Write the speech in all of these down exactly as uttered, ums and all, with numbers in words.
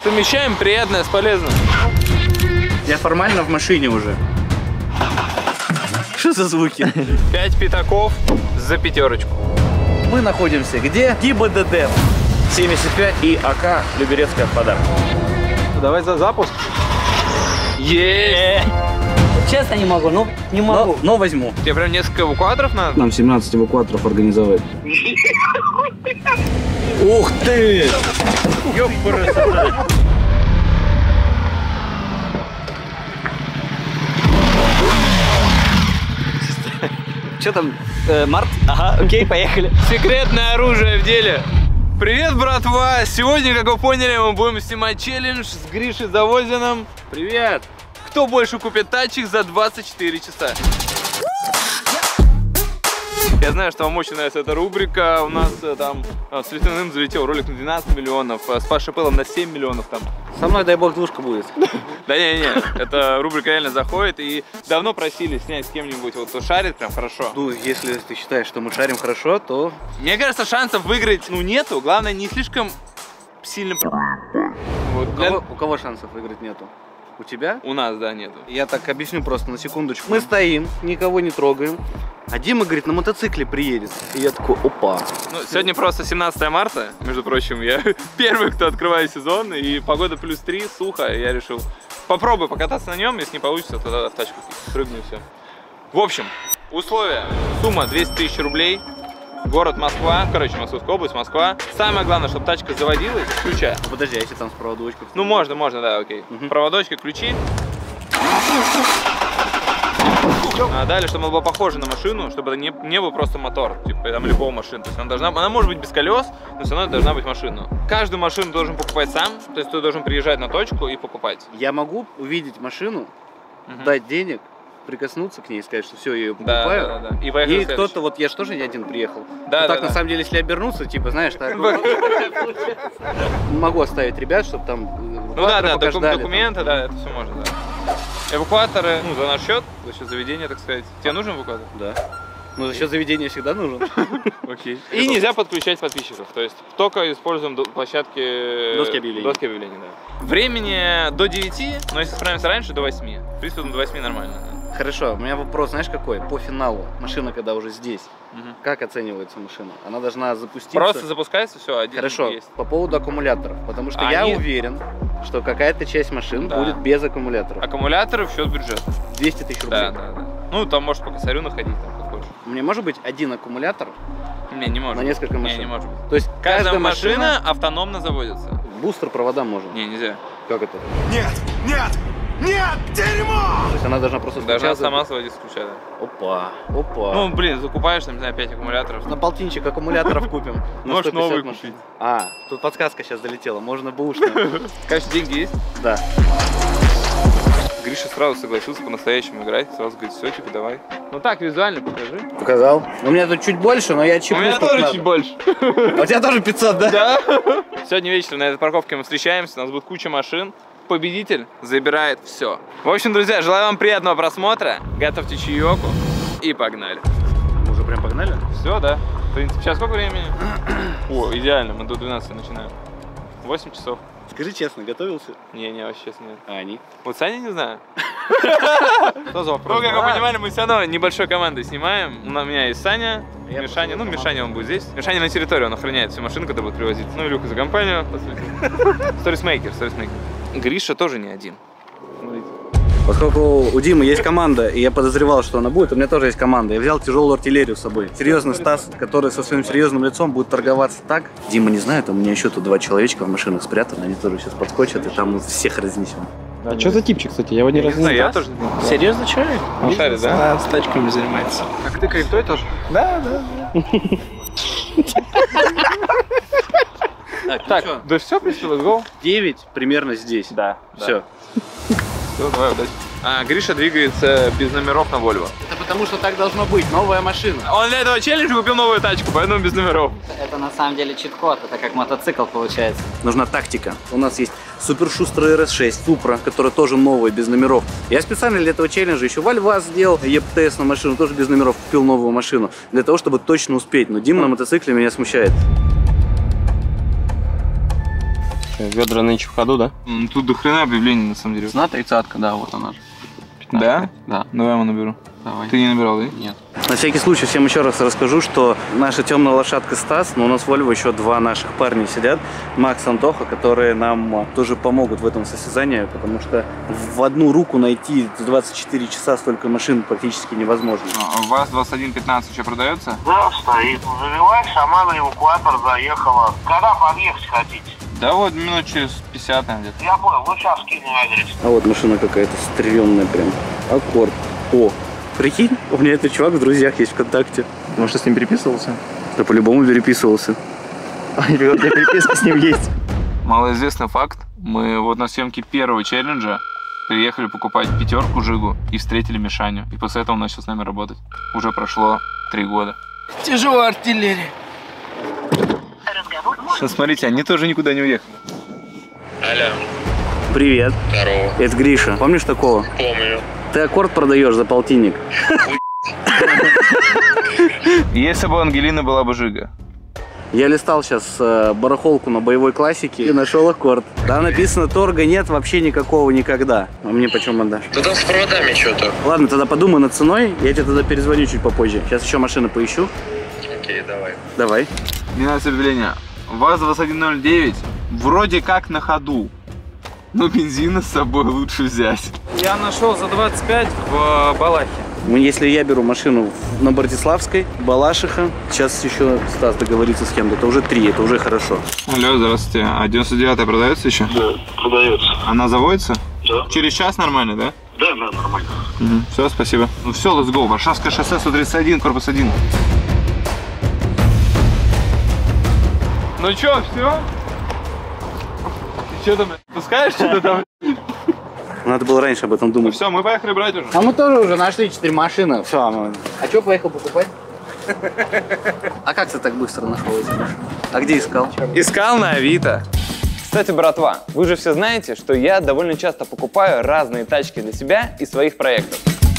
Совмещаем приятное с полезным. Я формально в машине уже. Что за звуки? Пять пятаков за пятерочку. Мы находимся где? ГИБДД семьдесят пять и АК Люберецкая в подарок. Давай за запуск. Есть! Честно не могу, ну не могу. Но, но возьму. Тебе прям несколько эвакуаторов надо? Нам семнадцать эвакуаторов организовать. Ух ты! Ёпарасота! Что там? Э, март? Ага, окей, поехали. Секретное оружие в деле. Привет, братва! Сегодня, как вы поняли, мы будем снимать челлендж с Гришей Завозиным. Привет! Кто больше купит тачек за двадцать четыре часа? Я знаю, что вам очень нравится эта рубрика. У нас там с Литвиным залетел ролик на двенадцать миллионов, с Пашей Пылом на семь миллионов там. Со мной, дай бог, двушка будет. Да не-не, эта рубрика реально заходит, и давно просили снять с кем-нибудь, вот кто шарит прям хорошо. Ну, если ты считаешь, что мы шарим хорошо, то... Мне кажется, шансов выиграть, ну, нету. Главное, не слишком сильно... Вот. У кого, у кого шансов выиграть нету? У тебя? У нас, да, нету. Я так объясню просто на секундочку. Мы стоим, никого не трогаем. А Дима, говорит, на мотоцикле приедет. И я такой, опа. Ну, сегодня просто семнадцатое марта, между прочим, я первый, кто открывает сезон, и погода плюс три, сухо, и я решил попробую покататься на нем, если не получится, то в тачку прыгну и все. В общем, условия. Сумма двести тысяч рублей, город Москва, короче, Московская область, Москва. Самое главное, чтобы тачка заводилась, ключа. Подожди, а если там с проводочкой? Ну, можно, можно, да, окей. Угу. Проводочка, ключи. А далее, чтобы она была похожа на машину, чтобы это не, не был просто мотор, типа там любого машины. То есть она должна, она может быть без колес, но все равно это должна быть машина. Каждую машину должен покупать сам, то есть ты должен приезжать на точку и покупать. Я могу увидеть машину, Угу. дать денег, прикоснуться к ней и сказать, что все, я ее покупаю. Да, да, да. И, И кто-то, вот я же тоже не один приехал. Да, Но да, так да. на самом деле, если обернуться, типа, знаешь, так. Могу оставить ребят, чтобы там. Ну да, да, пока доку ждали, документы, да, это все можно, да. Эвакуаторы, ну, за наш счет, за счет заведения, так сказать. Тебе нужен эвакуатор? там. Да. Ну, за счет заведения всегда нужен. Окей. И нельзя подключать подписчиков, то есть только используем площадки... Доски объявлений. Доски объявлений, да. Времени до девяти, но если справимся раньше, до восьми. В принципе, до восьми нормально. Да. Хорошо, у меня вопрос, знаешь какой? По финалу. Машина, когда уже здесь. Угу. Как оценивается машина? Она должна запуститься. Просто запускается, все, один Хорошо, есть. по поводу аккумуляторов. Потому что Они... я уверен, что какая-то часть машин Да. будет без аккумуляторов. Аккумуляторы в счет бюджета. двести тысяч рублей. Да, да, да. Ну, там можешь по косарю находить, там, как хочешь. У меня может быть один аккумулятор Не, не может. на несколько машин? Не, не может быть. То есть Каждая, каждая машина, автономно заводится. Бустер провода можно. Не, нельзя. Как это? Нет! Нет! Нет! Дерьмо! То есть она должна просто Должна включаться? сама сводиться с ключа, да. Опа, опа. Ну, блин, закупаешь, там, не знаю, пять аккумуляторов. На полтинчик аккумуляторов купим. На Можешь сто пятьдесят новый машин. купить. А, тут подсказка сейчас долетела. Можно бэушную. Конечно, деньги есть. Да. Гриша сразу согласился по-настоящему играть. Сразу говорит, все, типа, давай. Ну так, визуально покажи. Показал. У меня тут чуть больше, но я У чиплю меня сколько тоже надо. чуть больше. А у тебя тоже пятьсот, да? Да. Сегодня вечером на этой парковке мы встречаемся. У нас будет куча машин. Победитель забирает все. В общем, друзья, желаю вам приятного просмотра. Готовьте чаеку. И погнали. Мы уже прям погнали? Все, да. В принципе, сейчас сколько времени? О, идеально, мы до двенадцати начинаем. восемь часов. Скажи честно, готовился? Не, не, вообще честно нет. А они? Вот Саня не знаю. Что за вопрос? Ну, как вы понимали, мы все равно небольшой командой снимаем. У меня есть Саня, Я Мишаня. Ну, просто Мишаня, он будет здесь. Мишаня на территории, он охраняет всю машину, когда будет привозить. Ну, Илюха за компанию. Сторисмейкер, сторисмейкер. Гриша тоже не один. Смотрите. Поскольку у Димы есть команда, и я подозревал, что она будет, у меня тоже есть команда. Я взял тяжелую артиллерию с собой. Серьезный Стас, который со своим серьезным лицом будет торговаться так. Дима не знает, у меня еще тут два человечка в машинах спрятаны, они тоже сейчас подскочат, и там мы всех разнесем. А что за типчик, кстати? Я его ни Я не разу не знаю, я знаю. тоже не знаю. Серьезно, человек? Он шарит, да? Да, с тачками занимается. Так ты криптой тоже? Да, да. Так, Так, да все, в принципе, let's go. девять примерно здесь. Да. Все. Все, давай, удачи. А, Гриша двигается без номеров на Volvo. Это потому что так должно быть, новая машина. Он для этого челленджа купил новую тачку, поэтому без номеров. Это на самом деле чит-код, это как мотоцикл получается. Нужна тактика. У нас есть супер шустрый эр эс шесть, Супра, который тоже новый, без номеров. Я специально для этого челленджа еще Вальваз сделал, и пи ти эс на машину, тоже без номеров, купил новую машину. Для того, чтобы точно успеть. Но Дима на мотоцикле меня смущает. Ведра нынче в ходу, да? Ну, тут до хрена объявлений, на самом деле. Цена тридцатка, да, вот она же. Да? Да. Давай ему наберу. Давай. Ты не набирал, да? Нет. На всякий случай всем еще раз расскажу, что наша темная лошадка Стас, но у нас в Вольво еще два наших парня сидят, Макс и Антоха, которые нам тоже помогут в этом состязании, потому что в одну руку найти за двадцать четыре часа столько машин практически невозможно. А, ВАЗ двадцать один пятнадцать еще продается? Да, стоит. Завелась, сама на эвакуатор заехала. Когда подъехать хотите? Да вот минут через пятьдесят, наверное, где-то. Я понял, вот сейчас скину адрес. А вот машина какая-то стрёмная прям. Аккорд. О, прикинь, у меня этот чувак в друзьях есть ВКонтакте. Может, ты с ним переписывался? Да по-любому переписывался. Или у тебя переписка с ним есть? Малоизвестный факт. Мы вот на съемке первого челленджа приехали покупать пятерку Жигу и встретили Мишаню. И после этого он начал с нами работать. Уже прошло три года. Тяжелая артиллерия. Сейчас смотрите, они тоже никуда не уехали. Алло, Привет. здорово. Это Гриша. Помнишь такого? Помню. Ты аккорд продаешь за полтинник. Если бы у Ангелины была бы Жига. Я листал сейчас э, барахолку на боевой классике и нашел аккорд. Там написано: торга нет вообще никакого никогда. А мне почем отдашь? Да там с проводами что-то. Ладно, тогда подумай над ценой, я тебе тогда перезвоню чуть попозже. Сейчас еще машины поищу. Окей, давай. Давай. Мне нравится объявление. ВАЗ двадцать один ноль девять вроде как на ходу, но бензина с собой лучше взять. Я нашел за двадцать пять в Балахе. Ну, если я беру машину на Братиславской, Балашиха, сейчас еще Стас договорится с кем-то, это уже три, это уже хорошо. Алло, здравствуйте. А девяносто девятая продается еще? Да, продается. Она заводится? Да. Через час нормально, да? Да, да, нормально. Угу. Все, спасибо. Ну все, let's go. Варшавское шоссе сто тридцать один, корпус один. Ну чё, все? Ты чё там, пускаешь что-то там? Надо было раньше об этом Ну думать. все, мы поехали брать уже. А мы тоже уже нашли четыре машины. Все, а что поехал покупать? А как ты так быстро нашел эти машины? А где искал? Искал на Авито. Кстати, братва, вы же все знаете, что я довольно часто покупаю разные тачки для себя и своих проектов.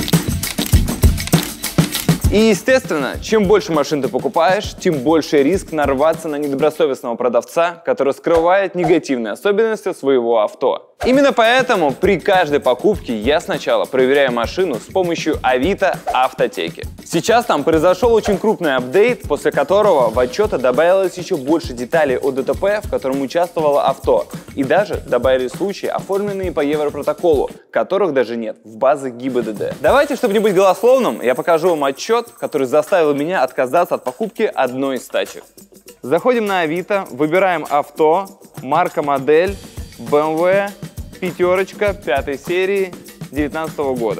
И, естественно, чем больше машин ты покупаешь, тем больше риск нарваться на недобросовестного продавца, который скрывает негативные особенности своего авто. Именно поэтому при каждой покупке я сначала проверяю машину с помощью Авито Автотеки. Сейчас там произошел очень крупный апдейт, после которого в отчеты добавилось еще больше деталей о ДТП, в котором участвовало авто. И даже добавили случаи, оформленные по Европротоколу, которых даже нет в базе ГИБДД. Давайте, чтобы не быть голословным, я покажу вам отчет, который заставил меня отказаться от покупки одной из тачек. Заходим на Авито, выбираем авто, марка, модель, бэ эм вэ, пятерочка, пятой серии, девятнадцатого года.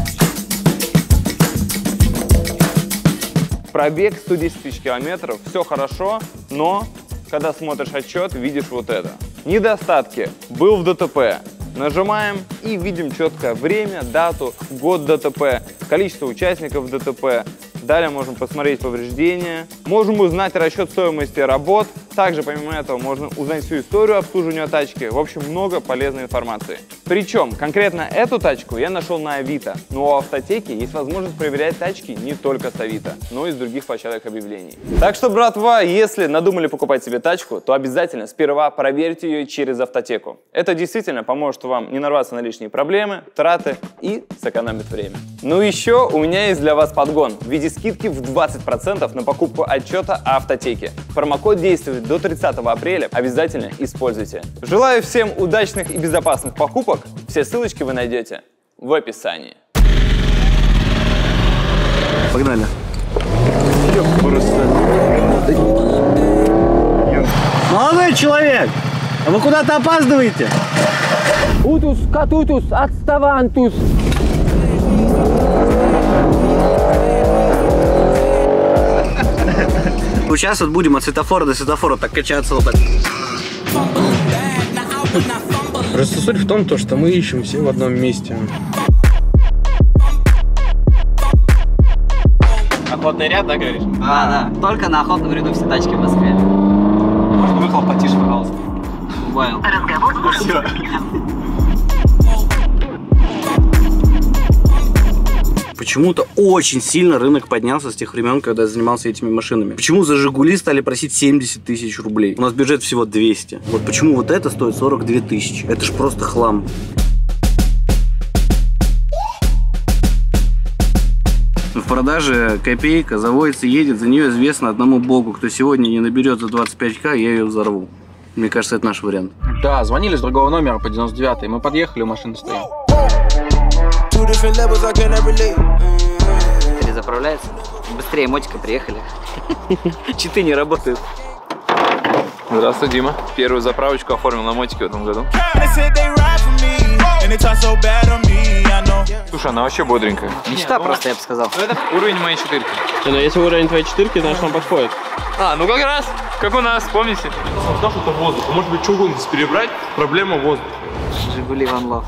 Пробег сто десять тысяч километров, все хорошо, но когда смотришь отчет, видишь вот это. Недостатки. Был в ДТП. Нажимаем и видим четко время, дату, год ДТП, количество участников ДТП. Далее можем посмотреть повреждения. Можем узнать расчет стоимости работ. Также, помимо этого, можно узнать всю историю обслуживания тачки. В общем, много полезной информации. Причем, конкретно эту тачку я нашел на Авито. Но у Автотеки есть возможность проверять тачки не только с Авито, но и с других площадок объявлений. Так что, братва, если надумали покупать себе тачку, то обязательно сперва проверьте ее через Автотеку. Это действительно поможет вам не нарваться на лишние проблемы, траты и сэкономит время. Ну еще у меня есть для вас подгон в виде скидки в двадцать процентов на покупку отчета Автотеки. Промокод действует до тридцатого апреля, обязательно используйте. Желаю всем удачных и безопасных покупок. Все ссылочки вы найдете в описании. Погнали. Молодой человек, а вы куда-то опаздываете? Утус, катутус, отставантус. Сейчас вот будем от светофора до светофора так качаться вот так. Просто суть в том, то, что мы ищем все в одном месте. Охотный ряд, да, говоришь? Да, да. Только на охотном ряду все тачки в Москве. Можно выхлоп потише, пожалуйста. Убавил. Почему-то очень сильно рынок поднялся с тех времен, когда я занимался этими машинами. Почему за «Жигули» стали просить семьдесят тысяч рублей? У нас бюджет всего двести. Вот почему вот это стоит сорок две тысячи? Это ж просто хлам. В продаже копейка, заводится, едет, за нее известно одному богу. Кто сегодня не наберет за двадцать пять ка, я ее взорву. Мне кажется, это наш вариант. Да, звонили с другого номера по девяносто девятой. Мы подъехали, у машины стоит. Перезаправляется. Быстрее мотика приехали. Читы не работают. Здравствуй, Дима. Первую заправочку оформил на мотике в этом году. Слушай, она вообще бодренькая. Мечта просто, я бы сказал. Это уровень моей четырки. Ну, если уровень твоей четырки, значит, он подходит. А, ну как раз, как у нас, помните? Сказал, что это воздух. Может быть, что угодно здесь перебрать, проблема воздух. Жигули One Love.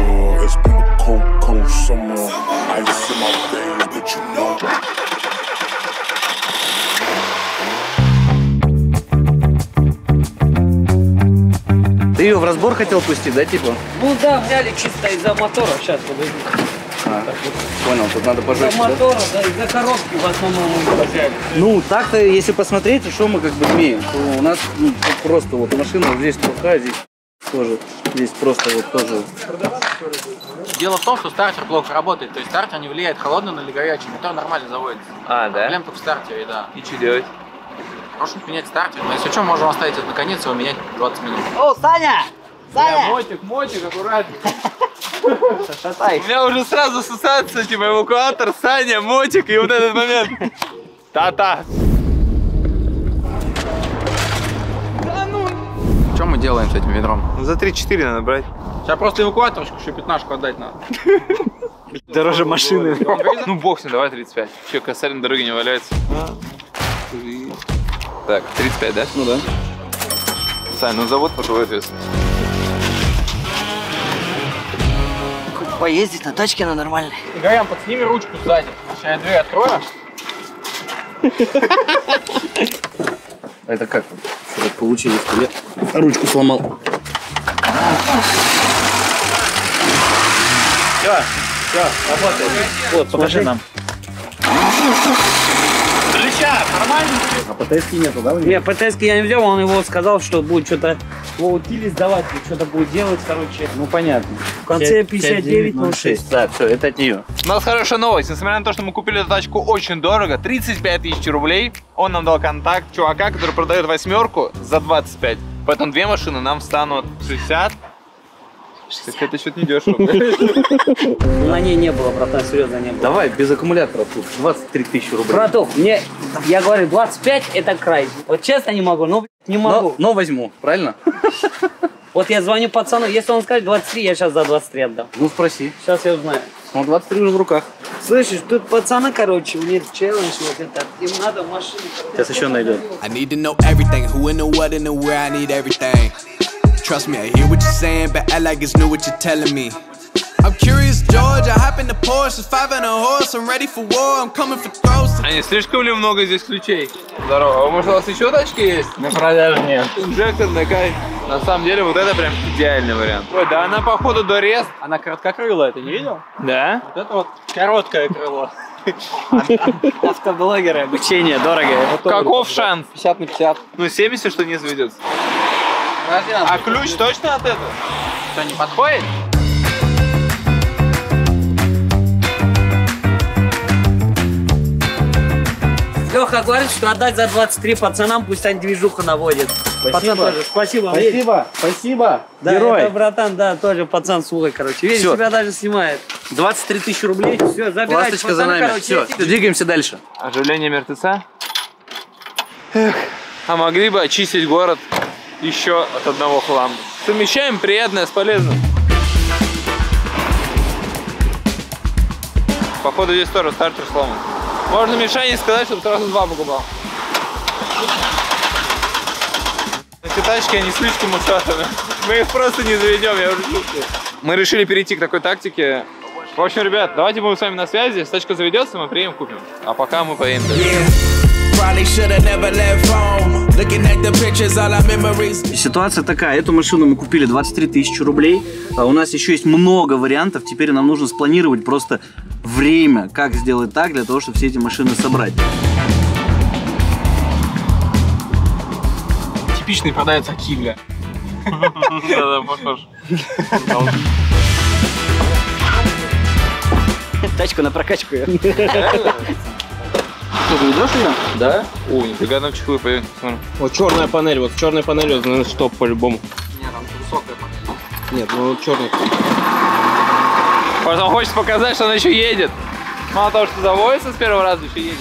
Ты ее в разбор хотел пустить, да, типа? Ну да, взяли чисто из-за мотора. Сейчас, подожди. А, понял, тут надо пожечь, из-за мотора, да, из-за коробки в основном мы взяли. Ну, так-то, если посмотреть, что мы как бы имеем, то у нас ну, просто вот машина, вот здесь плохая, здесь тоже, здесь просто вот тоже. Дело в том, что стартер плохо работает. То есть стартер не влияет, холодный или горячий. Мотор нормально заводится. А, да? Проблема только в стартере, да. И что делать? Прошу менять стартер. Но если что, можем оставить это на конец, его менять двадцать минут. О, Саня! Саня! Мотик, мотик, аккуратно. Шатай. У меня уже сразу ассоциация, типа эвакуатор, Саня, мотик и вот этот момент. Та-та. Что мы делаем с этим ведром? Ну за три-четыре надо брать. Сейчас просто эвакуаторочку, еще пятнашку отдать надо. Дороже машины. Ну бог с ним, давай тридцать пять. Че, косарь на дороге не валяется. Так, тридцать пять, да? Ну да. Сань, ну завод по твоей ответственности. Поездить на тачке на нормальной. Игорян, подсними ручку сзади. Сейчас я дверь открою. Это как? Что так получилось, что я ручку сломал. Все, все, работает. Вот, покажи нам. А ПТС-ки нету, да? Не, ПТС-ки я не взял, он его сказал, что будет что-то его утили сдавать, что-то будет делать, короче. Ну понятно. В конце пятьдесят девять ноль шесть. Да, все, это от нее. У нас хорошая новость. Несмотря на то, что мы купили эту тачку очень дорого, тридцать пять тысяч рублей, он нам дал контакт чувака, который продает восьмерку за двадцать пять. Поэтому две машины нам встанут шестьдесят. Так это что-то не дешево. На ней не было, братан, серьезно не было. Давай, без аккумулятора тут, двадцать три тысячи рублей. Братов, мне, я говорю, двадцать пять это край. Вот честно не могу, ну, не могу. Но, но возьму, правильно? Вот я звоню пацану, если он скажет двадцать три, я сейчас за двадцать три отдам. Ну спроси. Сейчас я узнаю. Ну, двадцать три уже в руках. Слышишь, тут пацаны, короче, у них челлендж вот это. Им надо машину. Сейчас еще найдет. I need to know everything, who in the what and the where, I need everything. Trust me, I hear what you're saying, but act like it's new what you're telling me. I'm curious, George, I hop in the Porsche, five and a horse, I'm ready for war, I'm coming for throws. А не слишком ли много здесь ключей? Здорово. А может у вас еще тачки есть? На продаже нет. Инжекторная, кайф. На самом деле вот это прям идеальный вариант. Ой, да она походу до рест. Она короткокрылая, ты не видел? Да? Вот это вот короткое крыло. Автоблогеры, обучение дорогое. Каков шанс? пятьдесят на пятьдесят. Ну семьдесят, что не заведется. А ключ точно от этого? Что, не подходит? Леха говорит, что отдать за двадцать три пацанам, пусть они движуху наводят. Спасибо. Пацан тоже, спасибо. Спасибо, спасибо. Да, Герой. это, братан, да, тоже пацан слухай, короче. Видишь, Всё. тебя даже снимает. двадцать три тысячи рублей. Все, забирайте, Ласточка за пацаны, нами. короче. Все, эти- двигаемся дальше. Оживление мертвеца. Эх, а могли бы очистить город еще от одного хлама. Совмещаем приятное с полезным. Походу здесь тоже стартер сломан. Можно Мишане сказать, чтобы сразу два покупал. Эти тачки, они слишком усатые. Мы их просто не заведем, я уже чувствую. Мы решили перейти к такой тактике. В общем, ребят, давайте будем с вами на связи. Если тачка заведется, мы приедем, купим. А пока мы поедем дальше. И ситуация такая, эту машину мы купили двадцать три тысячи рублей, а у нас еще есть много вариантов, теперь нам нужно спланировать просто время, как сделать так, для того, чтобы все эти машины собрать. Типичный продавец Акиля. Да-да, похож. Тачку на прокачку. Что, ты ведешь ее? Да? О, нифига там чехлы появились. Вот черная панель, вот черная панель, вот, наверное, стоп по-любому. Нет, там высокая панель. Нет, ну черный. Просто он хочет показать, что она еще едет. Мало того, что заводится с первого раза, еще едет.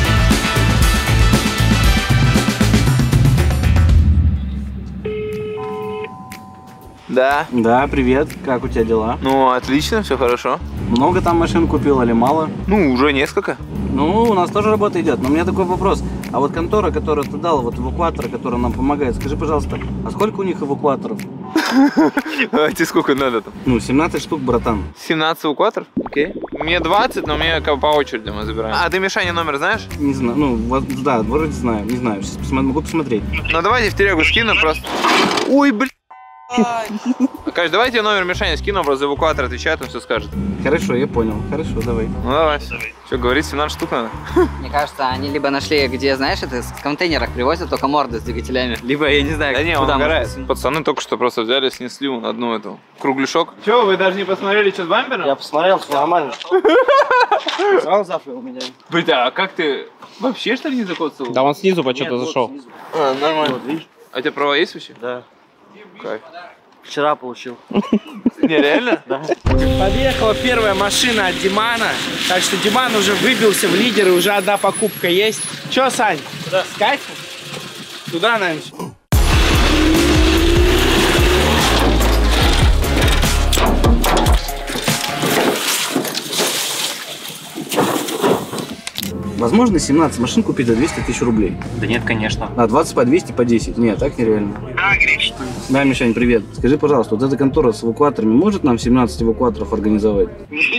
Да. Да, привет. Как у тебя дела? Ну, отлично, все хорошо. Много там машин купил или мало? Ну, уже несколько. Ну, у нас тоже работа идет. Но у меня такой вопрос. А вот контора, которую ты дал, вот эвакуатора, который нам помогает, скажи, пожалуйста, а сколько у них эвакуаторов? А тебе сколько надо там? Ну, семнадцать штук, братан. семнадцать эвакуаторов? Окей. Мне двадцать, но мне как бы по очереди мы забираем. А ты Мишаня номер знаешь? Не знаю, ну, вот, да, вроде знаю, не знаю, сейчас посмотри, могу посмотреть. Ну, давайте в телегу скину просто. Ой, блин. Кать, давайте номер Мишаня скину, просто за эвакуатор отвечает, он все скажет. Хорошо, я понял. Хорошо, давай. Ну давай. Что, говорить, семнадцать штук надо? Мне кажется, они либо нашли, где, знаешь, это в контейнерах привозят только морды с двигателями. Либо, я не знаю, Да не, он куда угорает. можно... Пацаны только что просто взяли, снесли вон одну эту кругляшок. Че, вы даже не посмотрели, что с бампером? Я посмотрел, все нормально. Сразу зафил у меня. Блин, а как ты вообще что ли не закоцал? Да он снизу почему-то зашел. А, нормально. Вот, видишь? А у тебя права есть вообще? Да. Кайф. Вчера получил. Не, реально? Да. Подъехала первая машина от Димана. Так что Диман уже выбился в лидеры, уже одна покупка есть. Че, Сань? Куда? С кайфом? Туда, наверное. Возможно, семнадцать машин купить за двести тысяч рублей. Да нет, конечно. А двадцать по двести, по десять. Нет, так нереально. Да, Гриш. Да, Мишань, привет. Скажи, пожалуйста, вот эта контора с эвакуаторами может нам семнадцать эвакуаторов организовать?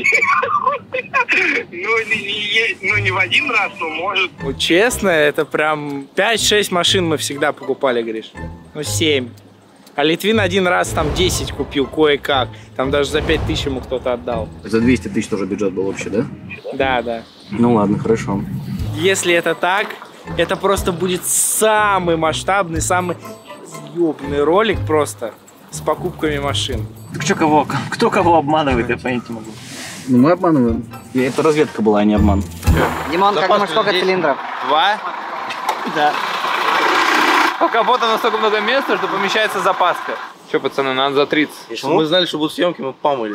Ну, не в один раз, но может. Вот честно, это прям пять-шесть машин мы всегда покупали, Гриш. Ну, семь. А Литвин один раз там десять купил кое-как. Там даже за пять тысяч ему кто-то отдал. За двести тысяч тоже бюджет был общий, да? Да, да. Ну ладно, хорошо. Если это так, это просто будет самый масштабный, самый съебный ролик просто с покупками машин. Так что кого? Кто кого обманывает, я понять не могу. Ну мы обманываем. И это разведка была, а не обман. Димон, как думаешь, сколько цилиндров? Два? Да. По капоту настолько много места, что помещается запаска. Че, пацаны, надо за тридцать. Если мы знали, что будут съемки, мы помыли.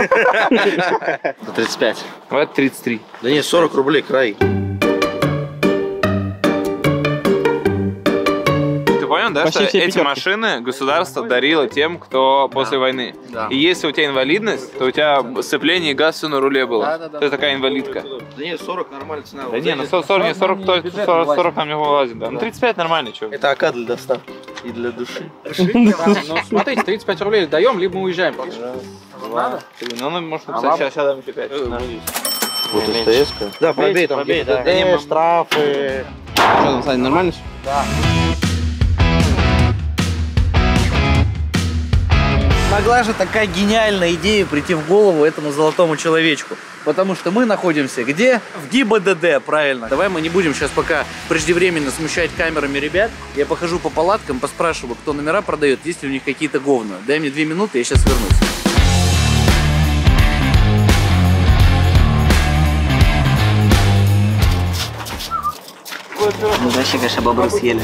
За тридцать пять. Вот тридцать три. Да нет, сорок рублей край. Ты понял, да, Почти что все эти пятерки. машины государство дарило тем, кто после войны. Да. И если у тебя инвалидность, то у тебя сцепление и газ все на руле было. Да, да, да. Ты такая инвалидка. Да нет, сорок нормальная цена. Да не, ну сорок, не, сорок, то- сорок, сорок там не вылазит, да. Ну тридцать пять нормально, что. Это АК для доставки и для души. Ну, смотрите, тридцать пять рублей даем, либо мы уезжаем. Надо? Ну, ну, может написать, сейчас, сейчас дам еще пять. Вот СТС-ка. Да, пробей там. пробей, да. ДД, штрафы. Что там, Саня, нормально? Могла же такая гениальная идея прийти в голову этому золотому человечку. Потому что мы находимся где? В ГИБДД, правильно. Давай мы не будем сейчас пока преждевременно смущать камерами ребят. Я похожу по палаткам, поспрашиваю, кто номера продает, есть ли у них какие-то говна. Дай мне две минуты, я сейчас вернусь. Ну вообще, конечно, бобру съели.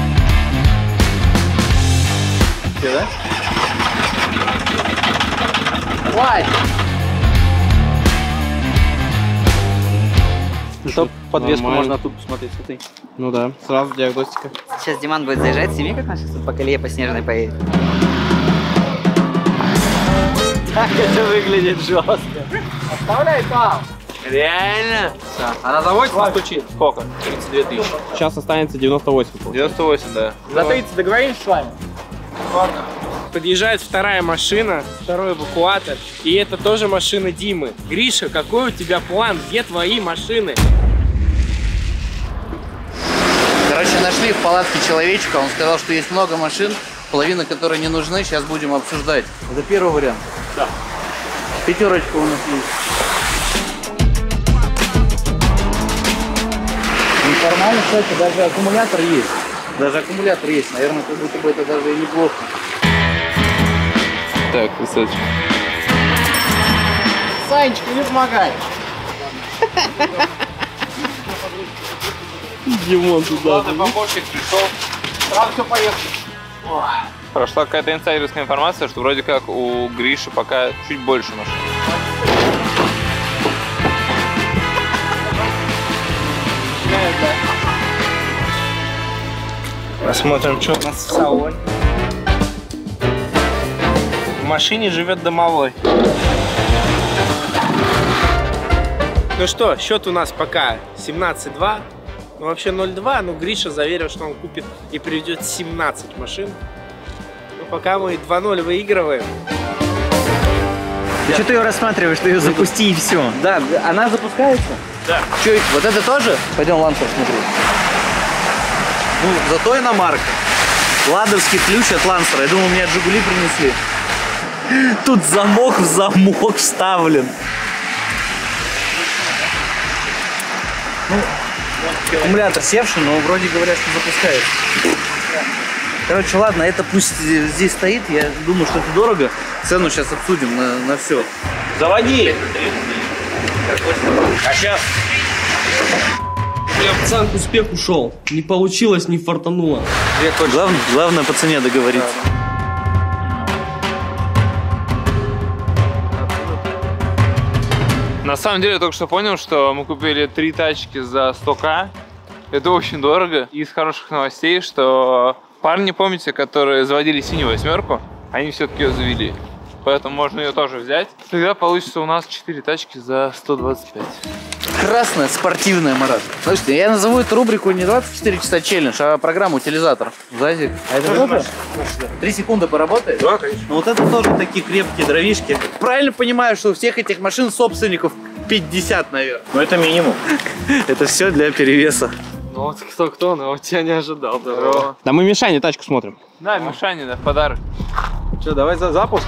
Топ Подвеску Нормально. можно оттуда посмотреть, смотри. Ну да, сразу диагностика. Сейчас Диман будет заезжать, сними, как он сейчас по колее по снежной поедет. Так это выглядит жестко. Оставляй там! Реально? Да. Она заводится, стучит. Сколько? тридцать две тысячи. Сейчас останется девяносто восемь. девяносто восемь, да. За тридцать договорились с вами? Ладно. Подъезжает вторая машина, второй эвакуатор, и это тоже машина Димы. Гриша, какой у тебя план? Где твои машины? Короче, нашли в палатке человечка, он сказал, что есть много машин, половина которых не нужны, сейчас будем обсуждать. Это первый вариант? Да. Пятерочка у нас есть. нормально, кстати, даже аккумулятор есть. Даже аккумулятор есть. Наверное, как будто бы это даже и неплохо. Так, красавчик. Санечка, не помогай. Димон туда. Главный помощник пришел. Сразу все поехали. Прошла какая-то инсайдерская информация, что вроде как у Гриши пока чуть больше машин. Посмотрим, что у нас в салоне. В машине живет домовой. Ну что, счет у нас пока семнадцать два. Ну вообще ноль два, но Гриша заверил, что он купит и приведет семнадцать машин. Ну пока мы два ноль выигрываем. Ты что ты ее рассматриваешь? Ты ее запусти и все. Да, она запускается? Да. Че, вот это тоже? Пойдем Лансер смотреть. Ну, зато иномарка. Ладовский ключ от Лансера. Я думал, мне от Жигули принесли. Тут замок в замок вставлен. Ну, аккумулятор севший, но вроде говорят, что запускается. Короче, ладно, это пусть здесь стоит. Я думаю, что это дорого. Цену сейчас обсудим на, на все. Заводи! А сейчас... Я пацан к успеху шел. Не получилось, не фартануло. Главное, главное по цене договориться. На самом деле, я только что понял, что мы купили три тачки за сто ка. Это очень дорого. И из хороших новостей, что парни, помните, которые заводили синюю восьмерку, они все-таки ее завели. Поэтому можно ее тоже взять. Тогда получится у нас четыре тачки за сто двадцать пять. Красная спортивная, Марат. Слушайте, я назову эту рубрику не двадцать четыре часа челлендж, а программу утилизатор. Зазик. А это тоже? Три секунды поработает? Да, конечно. Ну вот это тоже такие крепкие дровишки. Правильно понимаю, что у всех этих машин собственников пятьдесят, наверное. Ну это минимум. Это все для перевеса. Ну вот кто-кто, но вот я не ожидал. Здорово. Да мы Мишане тачку смотрим. Да, Мишане, да, в подарок. Че, давай за запуск?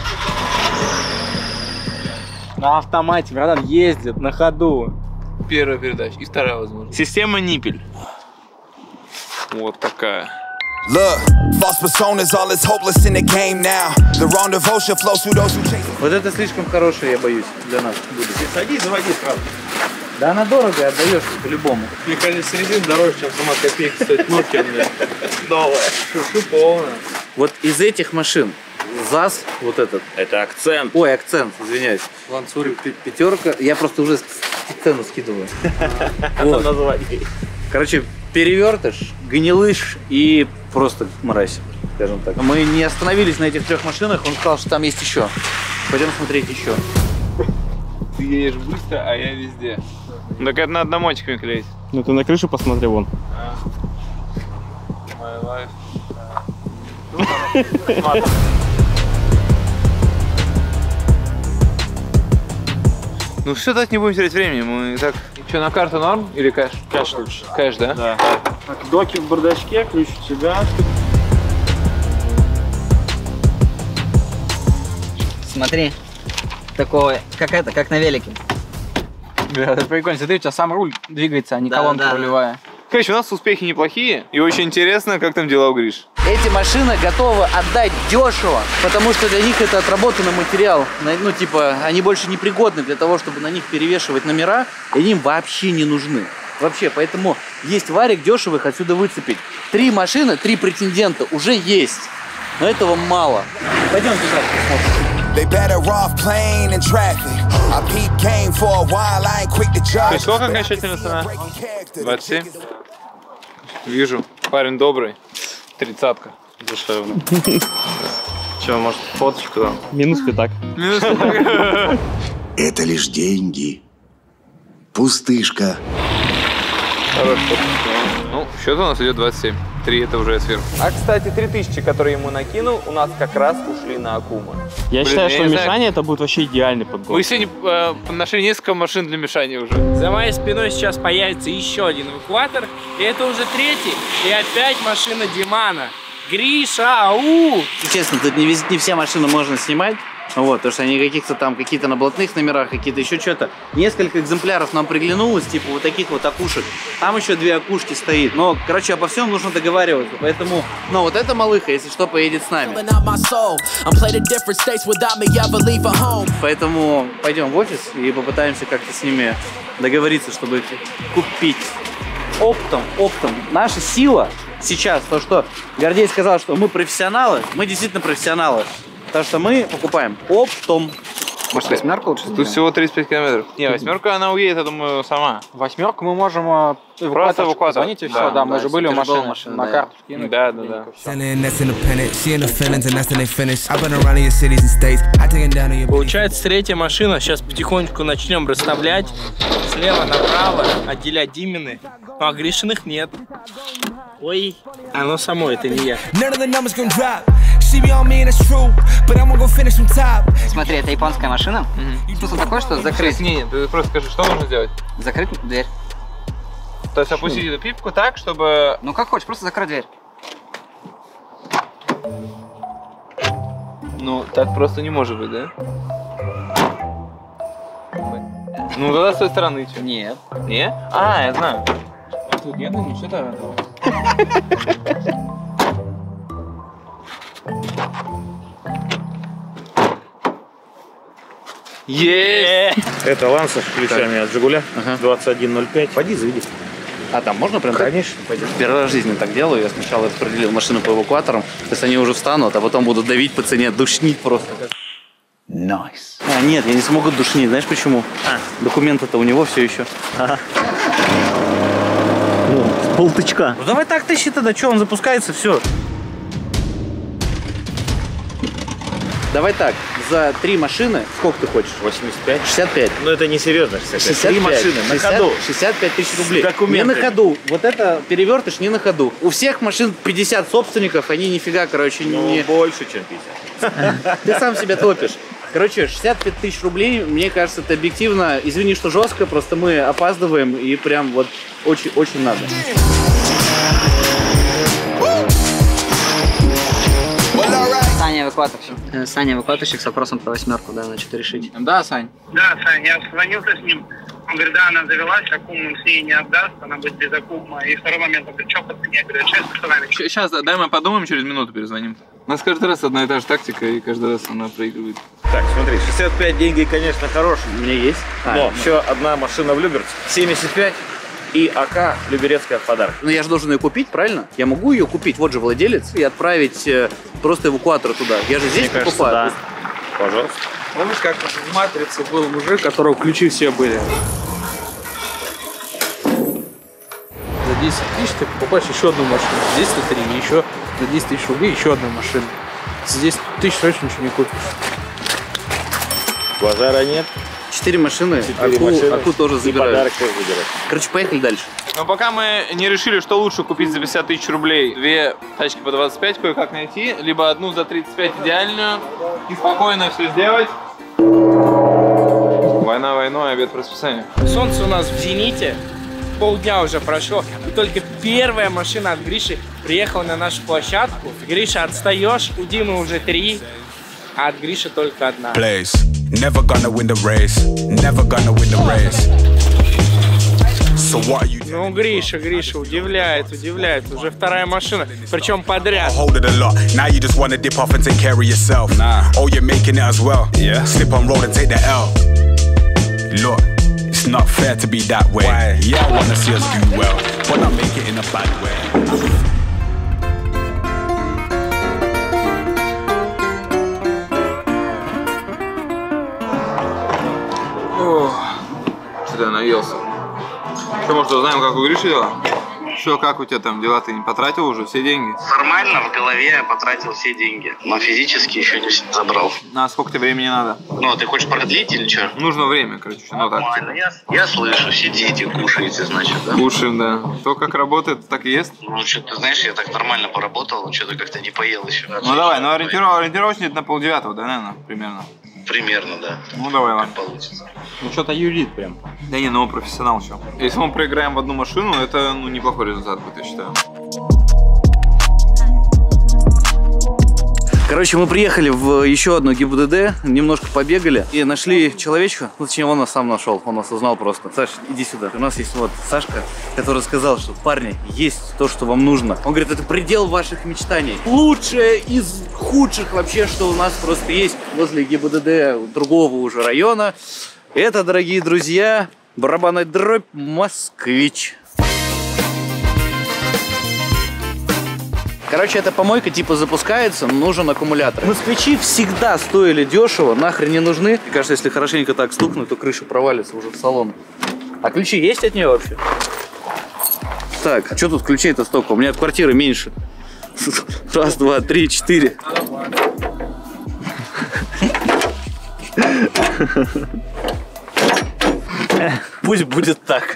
На автомате, братан, ездит на ходу. Первая передача и вторая, возможно. Система Ниппель. Вот такая. Look, false personas, all is hopeless in the game now. The wrong devotion flows through those who chase. Вот это слишком хорошее, я боюсь, для нас будет. Садись, заводи сразу. Да она дорого, отдаешь по-любому. Мне кажется, середина дороже, чем сама копейка стоит. Nokia мне. Новая. Шушу полная. Вот из этих машин ЗАЗ, вот этот. Это акцент. Ой, акцент, извиняюсь. Лансурик пятерка. Я просто уже цену скидываю. Вот. Короче, перевертыш, гнилыш и просто мразь, скажем так. Мы не остановились на этих трех машинах, он сказал, что там есть еще. Пойдем смотреть еще. Ты едешь быстро, а я везде. Так это надо домочками клеить. Ну ты на крышу посмотри вон. My life. Ну все, так не будем терять времени. Мы так. Что, на карту норм или кэш? Кэш лучше. Кэш, да? Да. Так, доки в бардачке, ключ у тебя. Смотри. Такое, как это, как на велике. Да, это прикольно. Смотри, у тебя сам руль двигается, а не Да, колонка да, рулевая. Короче, у нас успехи неплохие. И очень интересно, как там дела у Гриш. Эти машины готовы отдать дешево, потому что для них это отработанный материал. Ну, типа, они больше не пригодны для того, чтобы на них перевешивать номера, и они им вообще не нужны. Вообще, поэтому есть варик дешевых отсюда выцепить. Три машины, три претендента уже есть, но этого мало. Пойдем туда посмотрим. They better off playing in traffic. I peep game for a while, I ain't quick to То judge. есть сколько окончательно цена? двадцать семь? Вижу. Парень добрый. Тридцатка. Душевно. Че, может, фоточку там? Минус пятак. Минус пятак. Это лишь деньги. Пустышка. Хороший фото. Ну, счет у нас идет двадцать семь. три это уже сверху. А, кстати, три тысячи, которые ему накинул, у нас как раз ушли на Акума. Я Блин, считаю, я что не знаю. Мишане это будет вообще идеальный подгон. Мы сегодня э, нашли несколько машин для Мишани уже. За моей спиной сейчас появится еще один эвакуатор. И это уже третий. И опять машина Димана. Гриша, ау! Честно, тут не, вез- не все машины можно снимать. Вот, потому что они каких-то там, какие-то на блатных номерах, какие-то еще что-то. Несколько экземпляров нам приглянулось, типа вот таких вот окушек. Там еще две окушки стоит. Но, короче, обо всем нужно договариваться. Поэтому, ну вот эта малыха, если что, поедет с нами. Поэтому пойдем в офис и попытаемся как-то с ними договориться, чтобы их купить. Оптом, оптом. Наша сила сейчас, то, что Гордей сказал, что мы профессионалы, мы действительно профессионалы. Потому что мы покупаем оптом. Может, восьмерка лучше? Тут всего тридцать пять километров. Не, восьмерка, она уедет, я думаю, сама. Восьмерку мы можем э, просто эвакуатор. Звоните, все, да, да, мы да, же были у машины, машина, на да. карту скинули. Да, да, да. Получается, третья машина. Сейчас потихонечку начнем расставлять. Слева направо, отделять Димины. Ну, а Гришиных нет. Ой, оно само, это не я. Смотри, это японская машина. Mm-hmm. Смысл такой, что закрыть... Не, не, ты просто скажи, что нужно сделать? Закрыть дверь. То есть опустить эту пипку так, чтобы... Ну как хочешь, просто закрой дверь. Ну, так просто не может быть, да? Ну, тогда с той стороны что? Нет. Нет? А, я знаю. Тут нет ничего этого. Есть! Это Ланса с ключами от Жигуля. Ага. двадцать один ноль пять. Поди, заведи. А там можно прям? Конечно, пойдем. Первый раз в жизни так делаю. Я сначала распределил машину по эвакуаторам. То есть они уже встанут, а потом будут давить по цене, душнить просто. Nice. А, нет, я не смогу душнить. Знаешь почему? А, документы-то у него все еще. Ага. Ну, с полтычка. Ну давай так тащи тогда, что он запускается, все. Давай так, за три машины, сколько ты хочешь? восемьдесят пять. шестьдят пять. Ну это не серьезно, шестьдесят пять. шестьдесят Три машины на шестьдесят, ходу. шестьдесят пять тысяч рублей. С документами. Не на ходу. Вот это перевертыш не на ходу. У всех машин пятьдесят собственников, они нифига, короче, Ну, не... больше, чем пятьдесят. Ты сам себя топишь. Короче, шестьдесят пять тысяч рублей, мне кажется, это объективно. Извини, что жестко, просто мы опаздываем и прям вот очень-очень надо. Саня эвакуаторщик. Э, Саня эвакуаторщик с вопросом про восьмерку, да, значит, решить. Да, Сань. Да, Сань, я созвонился с ним. Он говорит, да, она завелась, аккум он с ней не отдаст, она будет без аккума. И второй момент, он говорит, что по цене? Я говорю, честно, что нами? Сейчас, дай мы подумаем, через минуту перезвоним. У нас каждый раз одна и та же тактика, и каждый раз она проигрывает. Так, смотри, шестьдесят пять деньги, конечно, хорошие. У меня есть. Но еще одна машина в Люберце. семьдесят пять и АК Люберецкая в подарок. Но я же должен ее купить, правильно? Я могу ее купить, вот же владелец, и отправить э, просто эвакуатор туда. Я же здесь Мне покупаю. кажется, да. Пожалуйста. Помнишь, как в «Матрице» был мужик, у которого ключи все были? За десять тысяч ты покупаешь еще одну машину. Здесь ты три, еще за десять тысяч рублей еще одна машина. За десять тысяч точно ничего не купишь. Базара нет. Четыре машины, Четыре аку, машины. аку тоже И забирают. подарок тоже забирают. Короче, поехали дальше. Но пока мы не решили, что лучше купить за пятьдесят тысяч рублей, две тачки по двадцать пять кое-как найти, либо одну за тридцать пять идеальную и спокойно все сделать. Война войной, обед по расписанию. Солнце у нас в зените. Полдня уже прошло. И только первая машина от Гриши приехала на нашу площадку. Гриша, отстаешь, у Димы уже три, а от Гриши только одна. Place. Never gonna win the race. Never gonna win the race. So what are you Ну, Гриша, Гриша, удивляет, удивляет. Уже вторая машина, причем подряд. hold it a lot. Now you just wanna dip off and take care of yourself. Nah. Oh, you're making it as well. Yeah. Slip on road and take the L. Look, it's not fair to be that way. Why? Yeah, I wanna see us do well, but not make it in a bad way. Что-то я наелся. Что, может, узнаем, как у Гриши дела? Что, как у тебя там дела? Ты не потратил уже все деньги? Формально в голове я потратил все деньги, но физически еще не забрал. На сколько тебе времени надо? Ну, ты хочешь продлить или что? Нужно время, короче, ну так. Нормально, я, я слышу, сидите, кушаете, значит, да? Кушаем, да. То, как работает, так и ест. Ну, что-то, знаешь, я так нормально поработал, что-то как-то не поел еще. Ну давай, ну ориентиров, ориентировочно на полдевятого, да, наверное, примерно. Примерно, да. Ну давай, ладно. Получится. Ну что-то юрит прям. Да не, ну он профессионал еще. Если мы проиграем в одну машину, это ну неплохой результат будет, я считаю. Короче, мы приехали в еще одну ГИБДД, немножко побегали и нашли человечка. Ну, точнее, он нас сам нашел, он нас узнал просто. Саш, иди сюда. У нас есть вот Сашка, который сказал, что, парни, есть то, что вам нужно. Он говорит, это предел ваших мечтаний. Лучшее из худших вообще, что у нас просто есть возле ГИБДД другого уже района. Это, дорогие друзья, барабанная дробь «Москвич». Короче, эта помойка типа запускается, но нужен аккумулятор. Москвичи всегда стоили дешево, нахрен не нужны. Мне кажется, если хорошенько так стукнуть, то крыша провалится уже в салон. А ключи есть от нее вообще? Так, а что тут ключей-то столько? У меня квартиры меньше. Раз, два, три, четыре. Пусть будет так.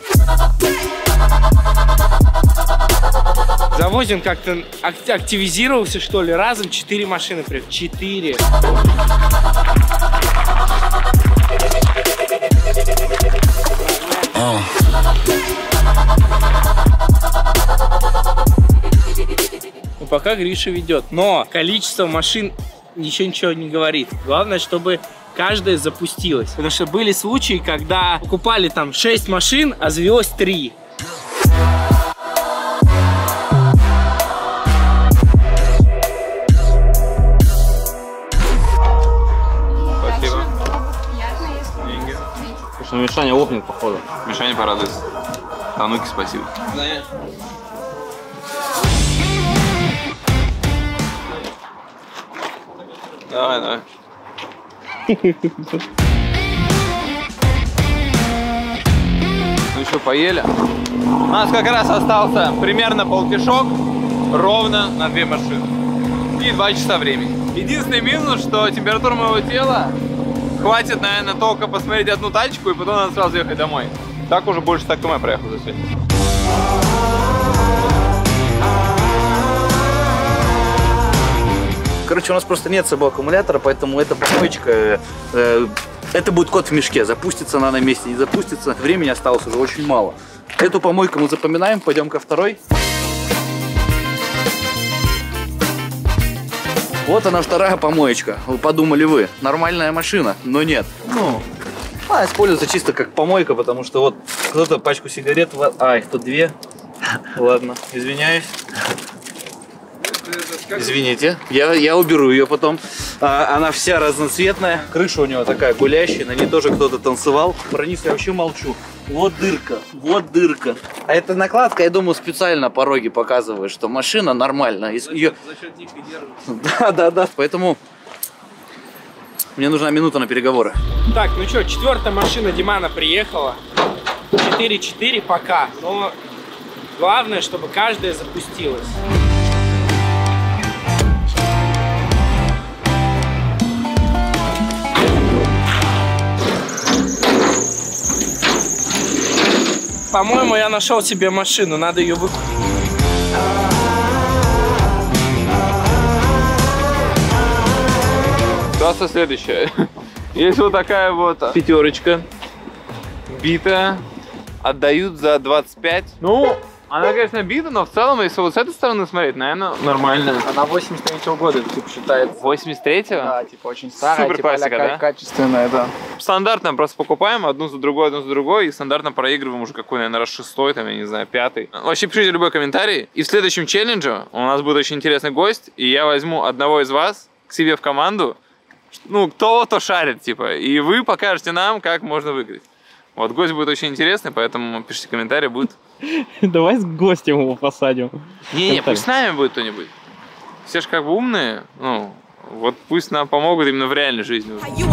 Завозим как-то активизировался, что ли, разом четыре машины приехали. Четыре. Ну, пока Гриша ведет. Но количество машин еще ничего не говорит. Главное, чтобы каждая запустилась. Потому что были случаи, когда покупали там шесть машин, а завелось три. Что Мишаня лопнет, походу. Мишаня порадуется. Тануки, спасибо. Давай, давай. Ну что, поели? У нас как раз остался примерно полтишок ровно на две машины. И два часа времени. Единственный минус, что температура моего тела хватит, наверное, только посмотреть одну тачку и потом надо сразу ехать домой. Так уже больше так км проехал за сегодня. Короче, у нас просто нет с собой аккумулятора, поэтому эта помоечка, э, это будет кот в мешке. Запустится она на месте, не запустится. Времени осталось уже очень мало. Эту помойку мы запоминаем, пойдем ко второй. Вот она, вторая помоечка. Вы подумали вы, нормальная машина, но нет. Ну, она используется чисто как помойка, потому что вот кто-то пачку сигарет... А, их тут две. Ладно, извиняюсь. Извините, я, я уберу ее потом. А, она вся разноцветная. Крыша у него такая гулящая, на ней тоже кто-то танцевал. Про низ я вообще молчу. Вот дырка, вот дырка. А эта накладка, я думаю, специально пороги показывает, что машина нормальная. Ее... За счет них и держится. Да, да, да. Поэтому мне нужна минута на переговоры. Так, ну что, четвертая машина Димана приехала. четыре-четыре пока. Но главное, чтобы каждая запустилась. По-моему, я нашел себе машину, надо ее выкупить. Ситуация следующая. Есть вот такая вот пятерочка, битая, отдают за двадцать пять. Ну, она, конечно, бита, но в целом, если вот с этой стороны смотреть, наверное, нормально. Она восемьдесят третьего года, типа, считается. восемьдесят третьего? Да, типа, очень старая, супер типа, классика, да? Качественная, да. Стандартно просто покупаем одну за другой, одну за другой, и стандартно проигрываем уже какой, наверное, раз шестой, там, я не знаю, пятый. Вообще, пишите любой комментарий. И в следующем челлендже у нас будет очень интересный гость, и я возьму одного из вас к себе в команду, ну, кто-то шарит, типа, и вы покажете нам, как можно выиграть. Вот, гость будет очень интересный, поэтому пишите комментарии, будет... Давай с гостем его посадим. Не-не, пусть с нами будет кто-нибудь. Все же как бы умные, ну, вот пусть нам помогут именно в реальной жизни.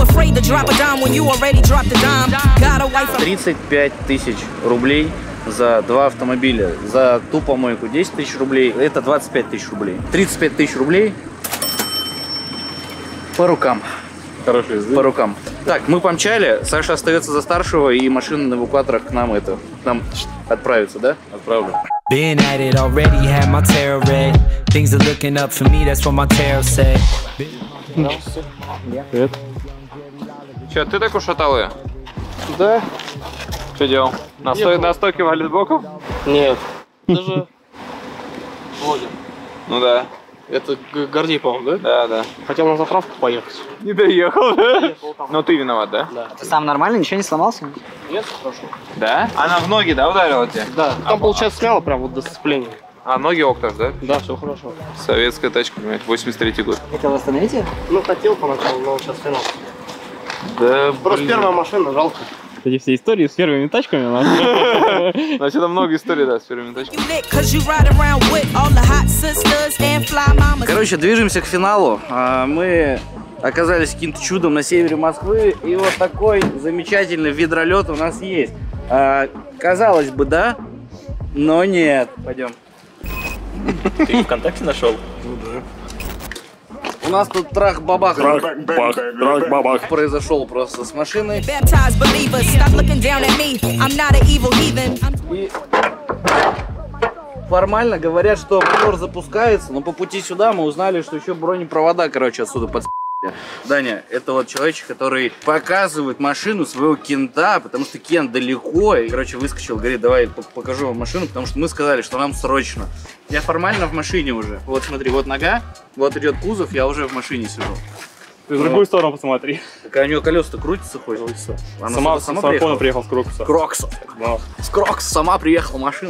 тридцать пять тысяч рублей за два автомобиля. За ту помойку десять тысяч рублей, это двадцать пять тысяч рублей. тридцать пять тысяч рублей по рукам. Хороший язык. По рукам. Так, мы помчали, Саша остается за старшего, и машина на эвакуаторах к нам это, к нам отправится, да? Отправлю. Been at it already, had my tarot read. Things are looking up for me, that's what my tarot said. Привет. Че, ты так ушатал ее? Да. Что делал? На, сто... на стойке валит боком? Нет. Даже блогер. Ну да. Это Г- Гордей, по-моему, да? Да, да. Хотел на заправку поехать. Не доехал, да? Но ты виноват, да? Да. Ты сам нормально, ничего не сломался? Нет, хорошо. Да? Она в ноги, да, ударила тебя? Да. Там, получается, сняло прям вот до сцепления. А ноги Октав, да? Да, все хорошо. Советская тачка, понимаете, восемьдесят третий год. Хотел восстановить ее? Ну, хотел поначалу, но сейчас снял. Да, Просто первая машина, жалко. Эти все истории с первыми тачками у нас. Значит, там много историй, да, с первыми тачками. Короче, движемся к финалу. А, Мы оказались каким-то чудом на севере Москвы, и вот такой замечательный ведролет у нас есть. А, Казалось бы, да, но нет. Пойдем. Ты ВКонтакте нашел? У нас тут трах-бабах. Трах-бах, трах-бабах. Произошел просто с машиной. И формально говорят, что мотор запускается, но по пути сюда мы узнали, что еще бронепровода, короче, отсюда под. Даня, это вот человечек, который показывает машину своего кента, потому что кент далеко, и, короче, выскочил, говорит, давай покажу вам машину, потому что мы сказали, что нам срочно. Я формально в машине уже. Вот смотри, вот нога, вот идет кузов, я уже в машине сижу. Ты в другую сторону посмотри. Так у него колеса-то крутится хоть? Она сама сама с приехала? приехал с Крокуса. Крокса. Да. С Крокса сама приехала машина.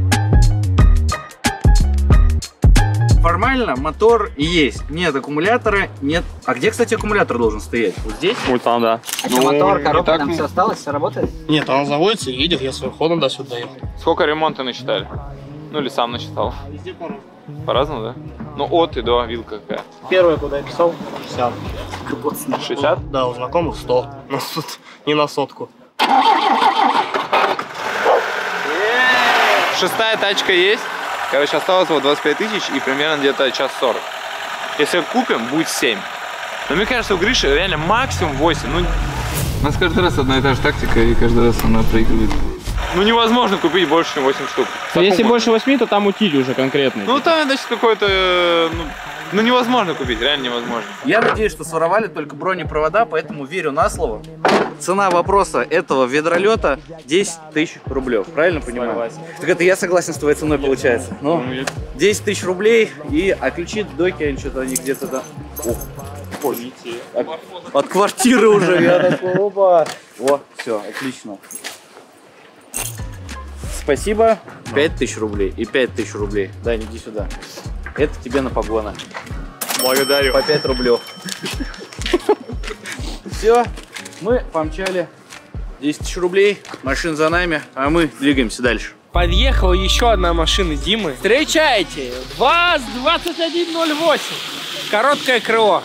Формально мотор есть. Нет аккумулятора, нет... А где, кстати, аккумулятор должен стоять? Вот здесь? Вот там, да. А что, мотор, коробка, там все осталось, все работает? Нет, он заводится и едет, я своим ходом до сюда ехал. Сколько ремонта насчитали? Ну или сам насчитал? Везде по-разному. По-разному, да? Ну от и до, вилка какая? Первое, куда я писал, шестьдесят. шестьдесят? Да, у знакомых сто. На сот... Не на сотку. Шестая тачка есть. Короче, осталось вот двадцать пять тысяч и примерно где-то час сорок. Если купим, будет семь. Но мне кажется, у Гриши реально максимум восемь. Ну, у нас каждый раз одна и та же тактика, и каждый раз она проигрывает. Ну невозможно купить больше, чем восемь штук. Если Таком... больше восьми, то там утиль уже конкретный. Ну там, значит, какой-то... Ну, ну невозможно купить, реально невозможно. Я надеюсь, что своровали только бронепровода, поэтому верю на слово. Цена вопроса этого ведролета десять тысяч рублей. Правильно понимаю? Согласен. Так это я согласен с твоей ценой, получается. Ну, десять тысяч рублей и а ключи доки, они что-то они где-то там. От, от квартиры уже. Я такой, опа. О, все, отлично. Спасибо. пять тысяч рублей и пять тысяч рублей. Дань, иди сюда. Это тебе на погоны. Благодарю. По пять рублев. Все, мы помчали. десять тысяч рублей, машина за нами, а мы двигаемся дальше. Подъехала еще одна машина Димы. Встречайте, ВАЗ двадцать один ноль восемь. Короткое крыло.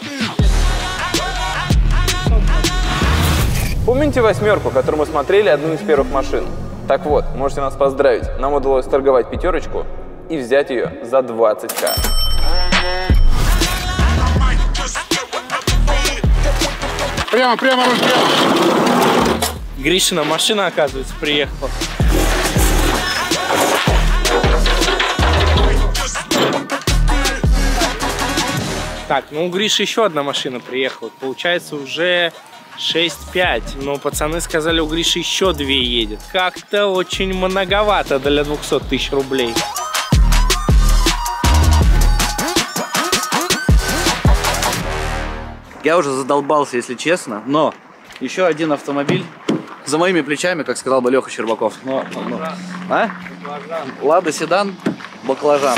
Помните восьмерку, которую мы смотрели, одну из первых машин? Так вот, можете нас поздравить. Нам удалось торговать пятерочку и взять ее за двадцать ка. Прямо, прямо, прямо. Гришина машина, оказывается, приехала. Так, ну у Гриши еще одна машина приехала. Получается уже шесть пять. Но пацаны сказали, у Гриши еще две едет. Как-то очень многовато для двухсот тысяч рублей. Я уже задолбался, если честно, но еще один автомобиль за моими плечами, как сказал бы Леха Щербаков. Но, но, а? Лада седан, баклажан.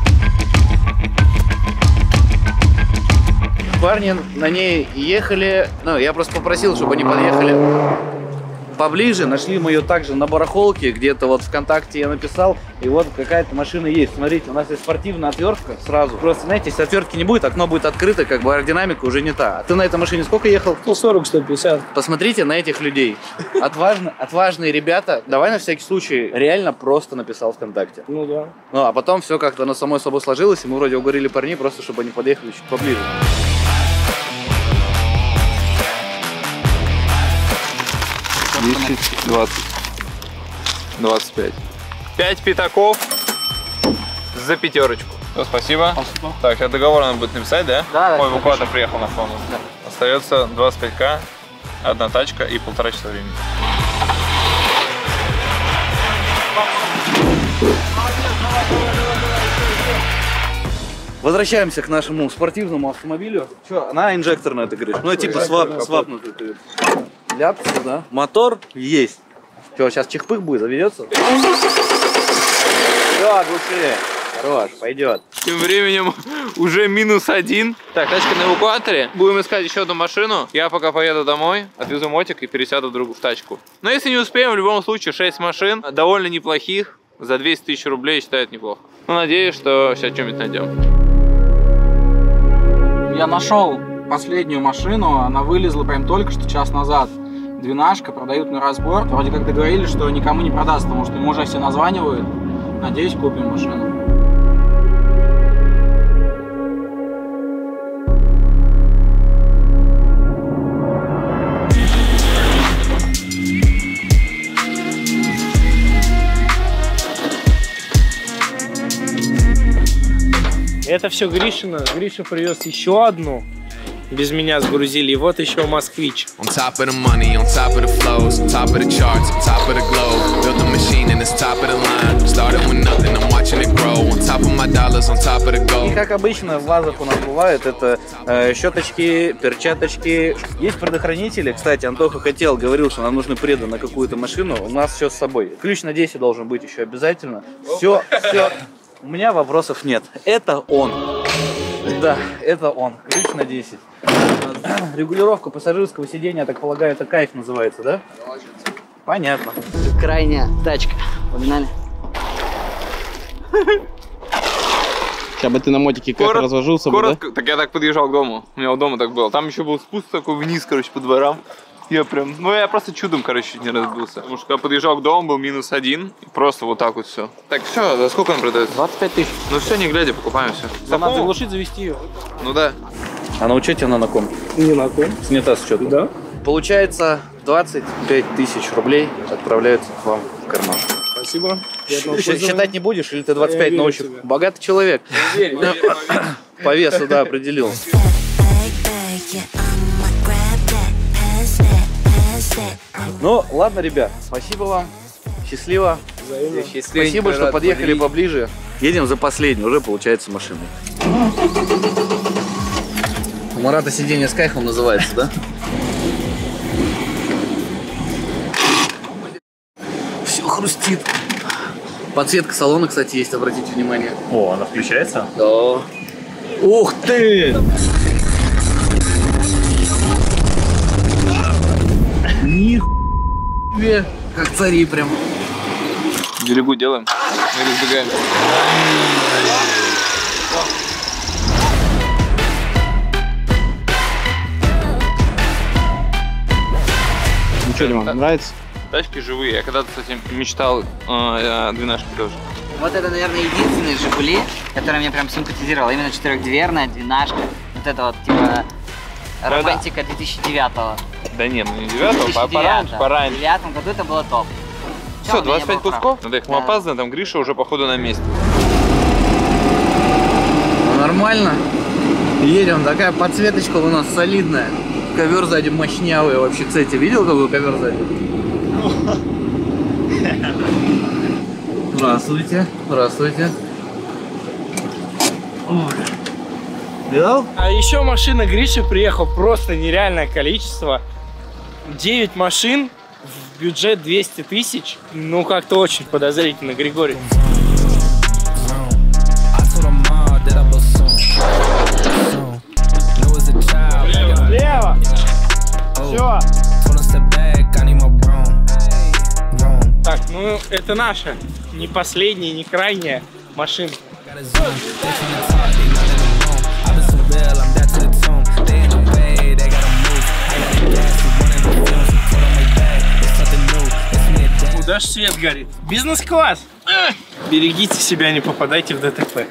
Парни на ней ехали, ну, я просто попросил, чтобы они подъехали поближе, нашли мы ее также на барахолке, где-то вот ВКонтакте я написал, и вот какая-то машина есть. Смотрите, у нас есть спортивная отвертка сразу. Просто, знаете, если отвертки не будет, окно будет открыто, как бы аэродинамика уже не та. А ты на этой машине сколько ехал? сто сорок — сто пятьдесят. Посмотрите на этих людей. Отважно, отважные ребята. Давай на всякий случай реально просто написал ВКонтакте. Ну да. Ну, а потом все как-то оно само собой сложилось, и мы вроде уговорили парней просто, чтобы они подъехали чуть поближе. десять, двадцать, двадцать пять. пять пятаков за пятерочку. Все, спасибо. спасибо. Так, сейчас договор надо будет написать, да? Да, да. Ой, эвакуатор приехал на фону. Да. Остается двадцать пять ка, одна тачка и полтора часа времени. Возвращаемся к нашему спортивному автомобилю. Что, она инжекторная, ты говоришь? Ну, типа свап, свапнутый, ты говоришь. Ляп сюда. Мотор есть. Что, сейчас чихпых будет, заведется? Все, глуши. Хорош, пойдет. Тем временем уже минус один. Так, тачка на эвакуаторе. Будем искать еще одну машину. Я пока поеду домой, отвезу мотик и пересяду в другую тачку. Но если не успеем, в любом случае шесть машин, довольно неплохих. За двести тысяч рублей, считают, неплохо. Ну, надеюсь, что сейчас что-нибудь найдем. Я нашел последнюю машину, она вылезла прям только что час назад. Двенашка, продают на разбор. Вроде как договорились, что никому не продаст, потому что ему уже все названивают. Надеюсь, купим машину. Это все Гришина. Гриша привез еще одну. Без меня сгрузили. И вот еще москвич. On top of the money, on top of the flows, on top of the charts, on top of the globe. Built a machine and it's top of the line. Started with nothing, I'm watching it grow. On top of my dollars, on top of the gold. И как обычно в вазах у нас бывает, это э, щеточки, перчаточки. Есть предохранители. Кстати, Антоха хотел, говорил, что нам нужны преды на какую-то машину. У нас все с собой. Ключ на десять должен быть еще обязательно. Все, все. У меня вопросов нет. Это он. Да, это он. Ключ на десять. Регулировка пассажирского сидения, я так полагаю, это кайф называется, да? Понятно. Крайняя тачка. Погнали. Сейчас бы ты на мотике как Корот, разложился коротко, бы, да? Так я так подъезжал к дому. У меня у дома так было. Там еще был спуск такой вниз, короче, по дворам. Я прям, ну я просто чудом, короче, не разбился. Потому что когда подъезжал к дому, был минус один. И просто вот так вот все. Так, все, за сколько он продается? двадцать пять тысяч. Ну все, не глядя, покупаем все. Нам надо заглушить, завести ее. Ну да. А на учете она на ком? Не на ком. Снята с учета. Да. Получается, двадцать пять тысяч рублей отправляются к вам в карман. Спасибо. Щ- Считать не будешь или ты двадцать пять на ощупь? Богатый человек. По весу, да, определил. Ну, ладно, ребят, спасибо вам. Счастливо. Спасибо, что подъехали поближе. Едем за последней, уже получается машиной. У Марата сиденье с кайфом называется, да? Все хрустит. Подсветка салона, кстати, есть, обратите внимание. О, она включается? Да. Ух ты! Нихуя, как цари прям. В берегу делаем. Мы разбегаем. Ну что, Диман, нравится? Тачки живые. Я когда-то, кстати, мечтал о двенашке тоже. Вот это, наверное, единственные Жигули, которые мне прям симпатизировал. Именно четырехдверная, двенашка. Вот это вот, типа, романтика две тысячи девятого. Да нет, ну не девятого, пораньше, пораньше. В девятом году это было топ. Все, двадцать пять кусков. Надо их мы опаздываем, там Гриша уже походу на месте. Ну, нормально. Едем, такая подсветочка у нас солидная. Ковер сзади мощнявый вообще. Кстати, видел, какой ковер сзади? Здравствуйте. Здравствуйте. Видал? А еще машина Гриши приехал просто нереальное количество. девять машин в бюджет двести тысяч. Ну, как-то очень подозрительно, Григорий. Лево! Все! Так, ну это наша. Не последняя, не крайняя машина. Куда ж свет горит? Бизнес-класс! Берегите себя, не попадайте в ДТП.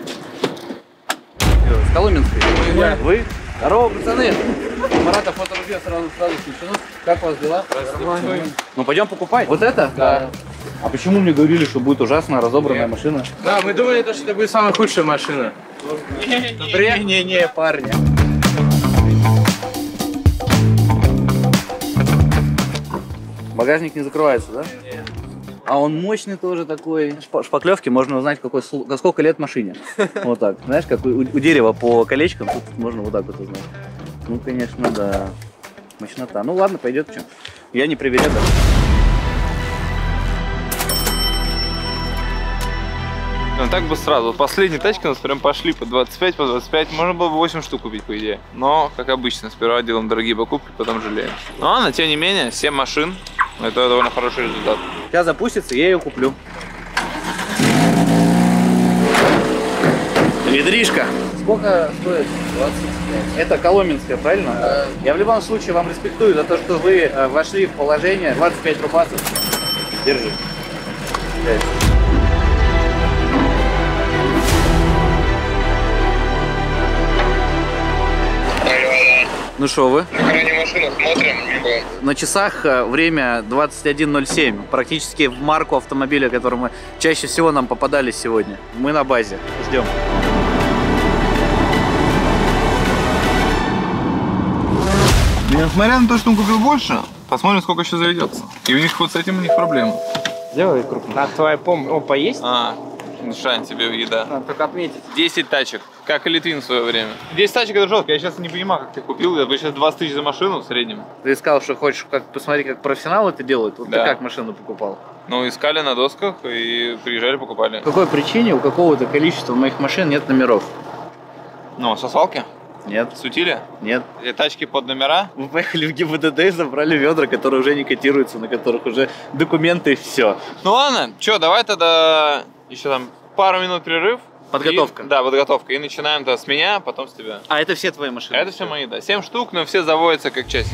С Коломенской. Вы? Здорово, пацаны! Марата фоторужье сразу сразу включено. Как у вас дела? Нормально. Ну пойдем покупать. Вот это? Да. А почему мне говорили, что будет ужасная разобранная машина? Да, мы думали, что это будет самая худшая машина. Не-не-не, парни. Багажник не закрывается, да? Нет. А он мощный тоже такой. По шпаклевке можно узнать, какой, сколько лет машине. Вот так. Знаешь, как у, у дерева по колечкам, тут можно вот так вот узнать. Ну, конечно, да. Мощнота. Ну ладно, пойдет. Что? Я не привереда. Ну так бы сразу. Вот последние тачки у нас прям пошли по двадцать пять, по двадцать пять. Можно было бы восемь штук купить, по идее. Но, как обычно, сперва делаем дорогие покупки, потом жалеем. Ну ладно, тем не менее, семь машин. Это довольно хороший результат. Сейчас запустится, я ее куплю. Ведришка. Сколько стоит? двадцать пять. Это коломенская, правильно? Да. Я в любом случае вам респектую за то, что вы вошли в положение. двадцать пять рубасов. Держи. пять. Ну что вы? На крайнюю машину смотрим. На часах время двадцать один ноль семь. Практически в марку автомобиля, который мы чаще всего нам попадались сегодня. Мы на базе. Ждем. Несмотря на то, что он купил больше, посмотрим, сколько еще заведется. И у них вот с этим у них проблемы. Сделай крупно. На твоя помощь. О, поесть? А, Шань, тебе еда. Надо только отметить. десять тачек, как и Литвин в свое время. десять тачек это жестко. Я сейчас не понимаю, как ты купил. Я бы сейчас двадцать тысяч за машину в среднем. Ты сказал, что хочешь как посмотреть, как профессионалы это делают. Вот да. Ты как машину покупал? Ну, искали на досках и приезжали, покупали. По какой причине у какого-то количества моих машин нет номеров? Ну, со свалки? Нет. С утили? Нет. И тачки под номера? Мы поехали в ГИБДД и забрали ведра, которые уже не котируются, на которых уже документы и все. Ну ладно, что, давай тогда еще там пару минут перерыв. Подготовка. И, да, подготовка. И начинаем тогда с меня, потом с тебя. А это все твои машины? Это все мои, да. семь штук, но все заводятся как часики.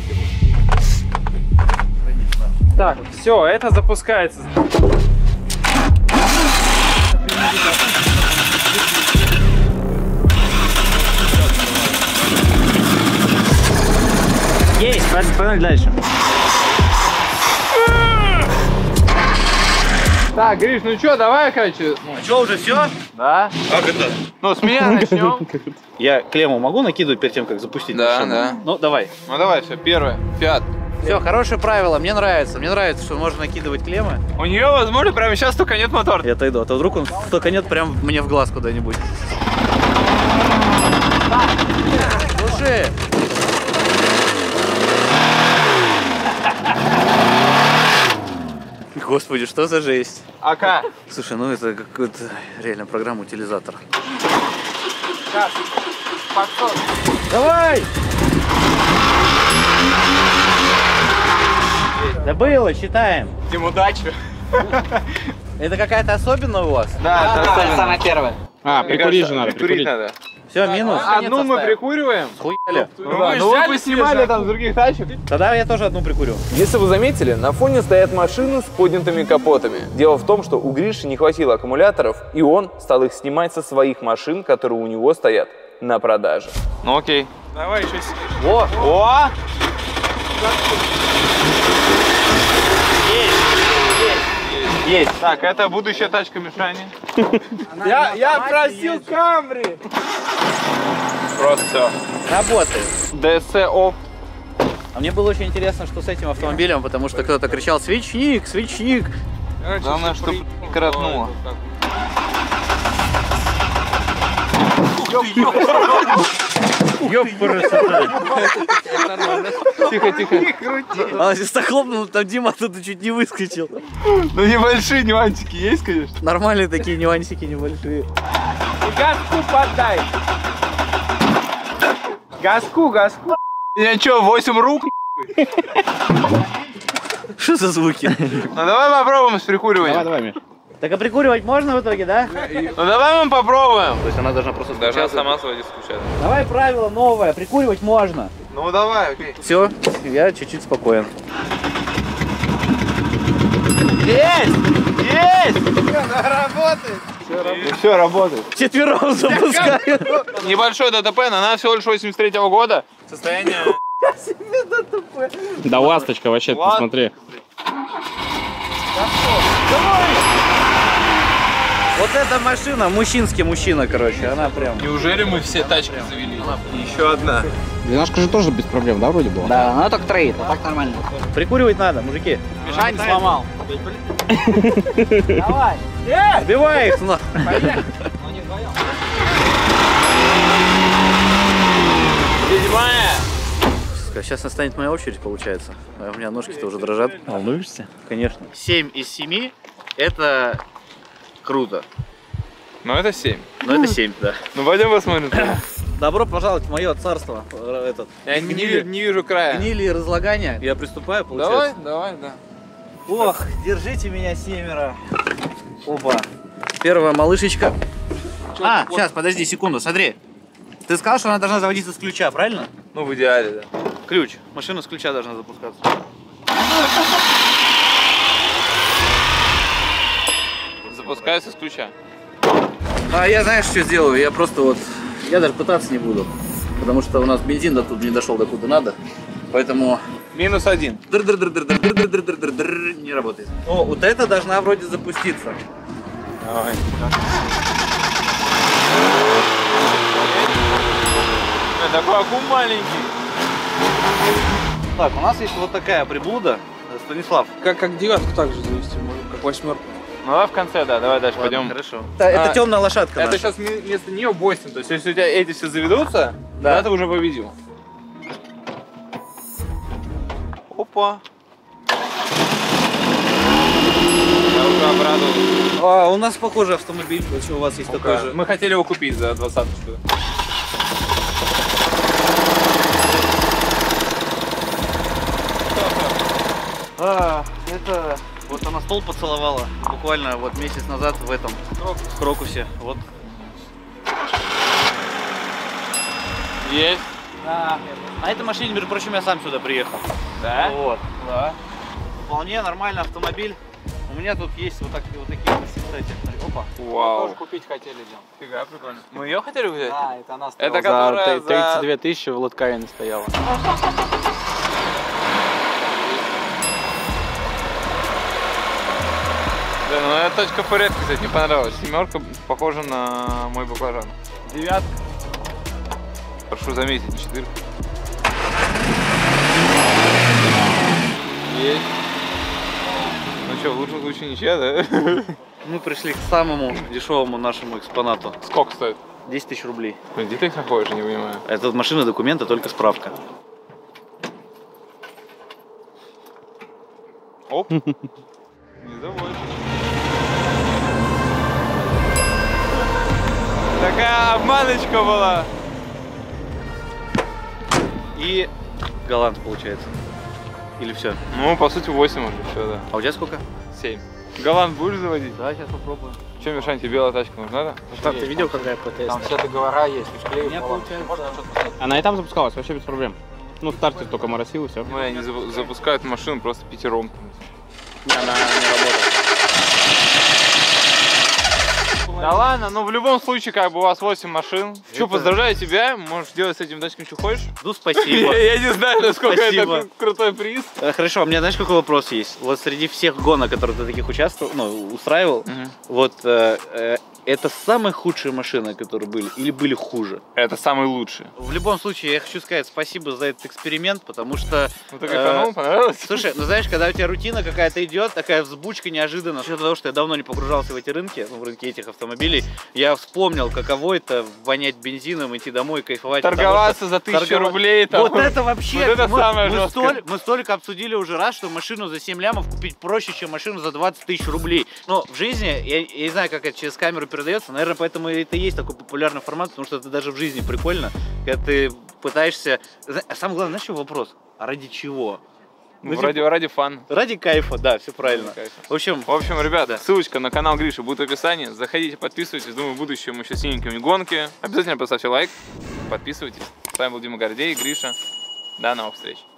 Так, все, это запускается. Есть, погнали дальше. Так, Гриш, ну что, давай, короче. Ну что, уже все? Да. Как это? Ну, с меня начнем. Я клемму могу накидывать перед тем, как запустить Да, машину? да. Ну, давай. Ну, давай, все, первое. Фиат. Все, хорошее правило, мне нравится. Мне нравится, что можно накидывать клеммы. У нее, возможно, прямо сейчас только нет мотора. Я отойду, а то вдруг он только нет прям мне в глаз куда-нибудь. Слушай. Господи, что за жесть? АК. Слушай, ну это какой-то реально программа утилизатор. Сейчас. Подсос. Давай! Да было, считаем. Всем удачи. Это какая-то особенная у вас? Да, это особенно. Самая первая. А, прикурить же надо, прикурить прикурить. надо. Все, минус. Одну мы прикуриваем. Хуяли. Ну, да, ну вы поснимали там с других тачек. Тогда я тоже одну прикурю. Если вы заметили, на фоне стоят машины с поднятыми капотами. Дело в том, что у Гриши не хватило аккумуляторов, и он стал их снимать со своих машин, которые у него стоят на продаже. Ну окей. Давай еще. О! О! Есть. Так, это будущая тачка Мишани. Я, я просил Камри. Просто все. Работает. ДСЦ офф. А мне было очень интересно, что с этим автомобилем, потому что кто-то кричал «Свечник! Свечник!». Главное, чтобы коротнуло. Тихо, тихо. А если захлопнул, там Дима оттуда чуть не выскочил. Ну небольшие нюансики есть, конечно. Нормальные такие нюансики небольшие. И газку подай. Газку, газку. Я что, восемь рук? Что за звуки? Ну давай попробуем с прикуриванием. Давай, давай, Миш. Так а прикуривать можно в итоге, да? Ну давай мы попробуем. То есть она должна просто Должна скучать. сама сводить скучать. Давай правило новое, прикуривать можно. Ну давай, окей. Все, я чуть-чуть спокоен. Есть! Есть! Работает. Все, все работает. Четвером запускаю. Небольшой ДТП, но она всего лишь восемьдесят третьего года. Состояние... Да ласточка вообще, ты смотри. Вот эта машина, мужчинский мужчина, короче, она прям... Неужели мы все тачки завели? Еще одна. Двенашка же тоже без проблем, да, вроде была? Да, она только троит, а так нормально. Прикуривать надо, мужики. Мишань сломал. Давай. Сбивай их, ну. Седьмая. Сейчас настанет моя очередь, получается. А у меня ножки-то уже дрожат. Волнуешься? Конечно. семь из семи это круто. Ну это семь. Но это семь, да. Ну пойдем посмотрим. Добро пожаловать в мое царство. Этот. Я не, не, не вижу края. Гнили и разлагания. Я приступаю, получается. Давай, давай, да. Ох, держите меня, семеро. Опа. Первая малышечка. А, сейчас, подожди секунду, смотри. Ты сказал, что она должна заводиться с ключа, правильно? Ну, в идеале, да. Ключ. Машина с ключа должна запускаться. Запускается с ключа. А я знаешь, что сделаю? Я просто вот... Я даже пытаться не буду. Потому что у нас бензин до тут не дошел до куда надо. Поэтому... Минус один. Не работает. О, вот эта должна вроде запуститься. Давай. Такой аккум маленький. Так, у нас есть вот такая приблуда. Станислав. Как, как девятку также завести, можно, как восьмерку. Ну давай в конце, да, давай дальше Ладно, пойдем. Хорошо. Это, это а, темная лошадка. Это наша. сейчас вместо нее восемь. То есть если у тебя эти все заведутся, да, да, ты уже победил. Опа. Я уже обрадовался. А, у нас похожий автомобиль. Если у вас есть Ну-ка. такой же. Мы хотели его купить за двадцатку. Что ли. А, это вот она стол поцеловала буквально вот месяц назад в этом в Крокусе. Вот. Есть. Да. На этой машине, между прочим, я сам сюда приехал. Да? Вот. Да. Вполне нормальный автомобиль. У меня тут есть вот, так, вот такие вот, кстати. Опа. Вау. Тоже купить хотели, Дим. Фига, прикольно. Мы ее хотели взять? Да, это она стояла. Это которая за тридцать две тысячи в Латкаине стояла. Да, ну эта точка в порядке, кстати, не понравилась. Семерка похожа на мой баклажан. Девятка. Прошу заметить, не четырка. Есть. Ну что, в лучшем случае ничья, да? Мы пришли к самому дешевому нашему экспонату. Сколько стоит? десять тысяч рублей. Где ты их находишь, не понимаю. Это машина, документы, только справка. Оп. Не заводишь. Такая обманочка была. И голланд получается. Или все? Ну, по сути, восемь уже, все, да. А у тебя сколько? семь. Голланд будешь заводить? Да, сейчас попробуем. Че, Мишань, тебе белая тачка нужна, да? Так, ты видел, какая ПТС? Там все договора есть, У меня получается... Она и там запускалась, вообще без проблем. Ну, стартер только моросил и все. Ну, они зап- запускают машину просто пятером. Не, она не работает. Да ладно, но в любом случае, как бы у вас восемь машин. Че, поздравляю тебя, можешь делать с этим тачками, что хочешь. Ну, спасибо. Я, я не знаю, насколько Спасибо. это кру- крутой приз. Э, Хорошо, у меня, знаешь, какой вопрос есть? Вот среди всех гонок, которые ты таких участвовал, ну, устраивал, Мгм. вот э, э, это самые худшие машины, которые были, или были хуже? Это самый лучший. В любом случае, я хочу сказать спасибо за этот эксперимент, потому что... Ну ты кайфанул, понравилось? Слушай, ну знаешь, когда у тебя рутина какая-то идет, такая взбучка неожиданно, из-за того, что я давно не погружался в эти рынки, ну, в рынки этих автомобилей, я вспомнил, каково это вонять бензином, идти домой, кайфовать. от того, Торговаться что- за тысячу торгова- рублей. Там. Вот это вообще, Вот это мы, самое мы, жесткое. столь- мы столько обсудили уже раз, что машину за семь лямов купить проще, чем машину за двадцать тысяч рублей. Но в жизни, я, я не знаю, как это через камеру передается, наверное, поэтому это и есть такой популярный формат, потому что это даже в жизни прикольно, когда ты пытаешься... А самое главное, знаешь, что вопрос? А ради чего? Ну, Ну, ради, типа- ради фан. Ради кайфа, да, все правильно. Кайфа. В общем, В общем, ребята, ссылочка на канал Гриши будет в описании. Заходите, подписывайтесь. Думаю, в будущем еще синенькими гонки. Обязательно поставьте лайк, подписывайтесь. С вами был Дима Гордей, Гриша. До новых встреч.